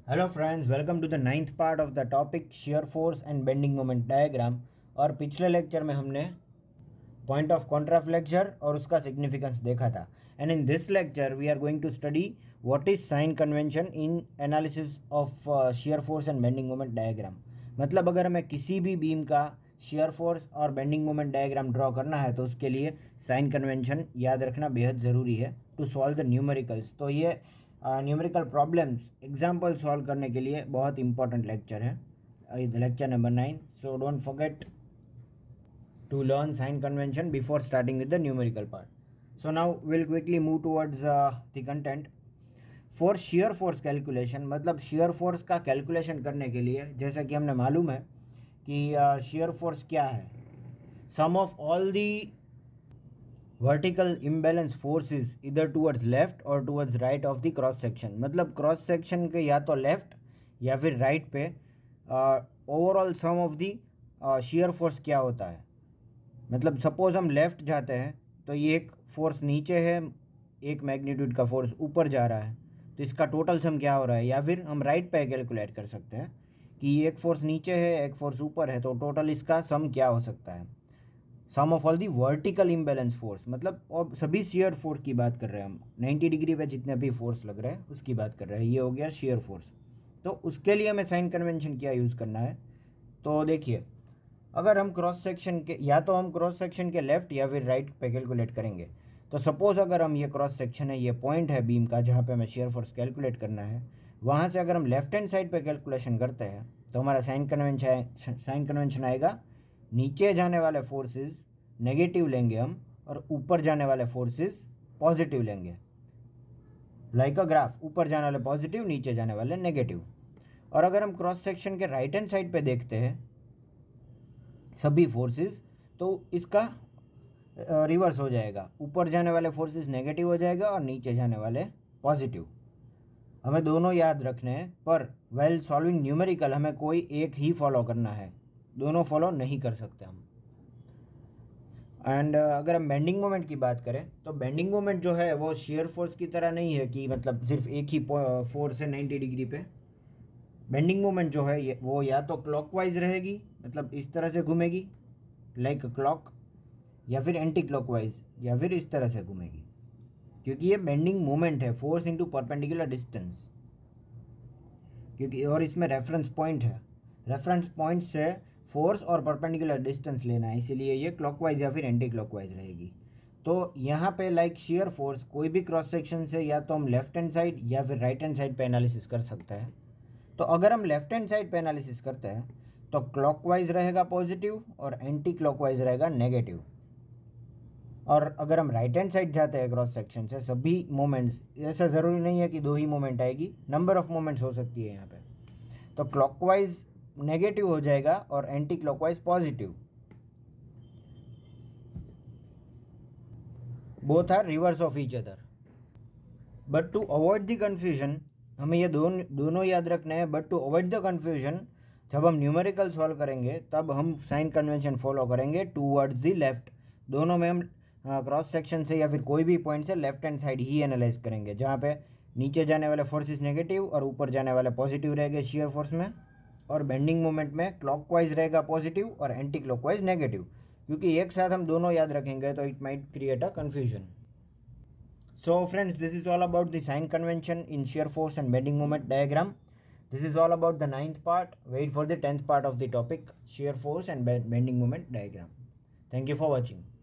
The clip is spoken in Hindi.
Hello friends, welcome to the ninth part of the topic shear force and bending moment diagram. और पिछले लेक्चर में हमने पॉइंट ऑफ कॉन्ट्राफ्लेक्चर और उसका सिग्निफिकेंस देखा था। And in this lecture we are going to study what is sign convention in analysis of shear force and bending moment diagram. मतलब अगर हमें किसी भी बीम का shear फोर्स और बेंडिंग मोमेंट डायग्राम ड्रॉ करना है तो उसके लिए साइन कन्वेंशन याद रखना बेहद ज़रूरी है टू सॉल्व द न्यूमेरिकल्स। तो ये न्यूमेरिकल प्रॉब्लम्स एग्जाम्पल सॉल्व करने के लिए बहुत इंपॉर्टेंट लेक्चर है, lecture number 9। So don't forget to learn sign convention before starting with the numerical part. So now we'll quickly move towards the content. For shear force calculation, मतलब shear force का calculation करने के लिए जैसा कि हमने मालूम है कि shear force क्या है, sum of all the vertical imbalance force is इधर टूवर्ड्स लेफ्ट और towards right of the cross section. मतलब क्रॉस सेक्शन के या तो लेफ्ट या फिर राइट पे overall sum of the shear force क्या होता है। मतलब सपोज हम लेफ़्ट जाते हैं तो ये एक फोर्स नीचे है, एक मैग्नीट्यूड का फोर्स ऊपर जा रहा है, तो इसका टोटल सम क्या हो रहा है। या फिर हम राइट पे कैलकुलेट कर सकते हैं कि एक फोर्स नीचे है एक फोर्स ऊपर है, तो टोटल इसका सम क्या हो सकता है। Sum of all the vertical imbalance force, मतलब और सभी shear फोर्स की बात कर रहे हैं हम, 90 डिग्री पे जितने भी फोर्स लग रहे हैं उसकी बात कर रहे हैं। ये हो गया shear फोर्स। तो उसके लिए हमें साइन कन्वेंशन क्या यूज़ करना है। तो देखिए, अगर हम क्रॉस सेक्शन के या तो हम क्रॉस सेक्शन के लेफ्ट या फिर राइट पे कैलकुलेट करेंगे। तो सपोज़ अगर हम ये क्रॉस सेक्शन है, ये पॉइंट है बीम का जहाँ पे हमें shear फोर्स कैलकुलेट करना है, वहाँ से अगर हम लेफ्ट हैंड साइड पे कैलकुलेशन करते हैं तो हमारा साइन कन्वेंशन आएगा, नीचे जाने वाले फोर्सेस नेगेटिव लेंगे हम और ऊपर जाने वाले फोर्सेस पॉजिटिव लेंगे। लाइक अ ग्राफ, ऊपर जाने वाले पॉजिटिव, नीचे जाने वाले नेगेटिव। और अगर हम क्रॉस सेक्शन के राइट हैंड साइड पे देखते हैं सभी फोर्सेस, तो इसका रिवर्स हो जाएगा, ऊपर जाने वाले फोर्सेस नेगेटिव हो जाएगा और नीचे जाने वाले पॉजिटिव। हमें दोनों याद रखने हैं, पर वेल सॉल्विंग न्यूमेरिकल हमें कोई एक ही फॉलो करना है, दोनों फॉलो नहीं कर सकते हम। एंड अगर हम बेंडिंग मोमेंट की बात करें तो बेंडिंग मोमेंट जो है वो shear फोर्स की तरह नहीं है कि मतलब सिर्फ एक ही फोर्स है 90 डिग्री पे। बेंडिंग मोमेंट जो है ये वो या तो क्लॉकवाइज रहेगी, मतलब इस तरह से घूमेगी लाइक क्लॉक, या फिर एंटी क्लॉकवाइज या फिर इस तरह से घूमेगी, क्योंकि ये बेंडिंग मोमेंट है, फोर्स इनटू परपेंडिकुलर डिस्टेंस। क्योंकि और इसमें रेफरेंस पॉइंट है, रेफरेंस पॉइंट से फोर्स और परपेंडिकुलर डिस्टेंस लेना है, इसीलिए ये क्लॉकवाइज या फिर एंटी क्लॉकवाइज रहेगी। तो यहाँ पे लाइक shear फोर्स कोई भी क्रॉस सेक्शन से या तो हम लेफ्ट हैंड साइड या फिर राइट हैंड साइड पे एनालिसिस कर सकते हैं। तो अगर हम लेफ्ट हैंड साइड पे एनालिसिस करते हैं तो क्लॉकवाइज रहेगा पॉजिटिव और एंटी क्लॉकवाइज रहेगा नेगेटिव। और अगर हम राइट हैंड साइड जाते हैं क्रॉस सेक्शन से, सभी मोमेंट्स, ऐसा ज़रूरी नहीं है कि दो ही मोमेंट आएगी, नंबर ऑफ मोमेंट्स हो सकती है यहाँ पे। तो क्लॉकवाइज नेगेटिव हो जाएगा और anti clockwise positive. Both are reverse of each other. But to avoid the confusion, हमें ये दोनों याद रखने हैं। But to avoid the confusion, जब हम न्यूमेरिकल सॉल्व करेंगे तब हम साइन कन्वेंशन फॉलो करेंगे टूवर्ड्स द लेफ्ट। दोनों में हम क्रॉस सेक्शन से या फिर कोई भी पॉइंट से लेफ्ट हैंड साइड ही एनालाइज करेंगे, जहाँ पे नीचे जाने वाले फोर्सेस नेगेटिव और ऊपर जाने वाले पॉजिटिव रहेंगे shear फोर्स में। और बेंडिंग मोमेंट में क्लॉकवाइज रहेगा पॉजिटिव और एंटी क्लॉकवाइज नेगेटिव, क्योंकि एक साथ हम दोनों याद रखेंगे तो it might create a confusion. So friends, this is all about the sign convention in shear force and bending moment diagram. This is all about the ninth part. Wait for the 10th part of the topic, shear force and bending moment diagram. Thank you for watching.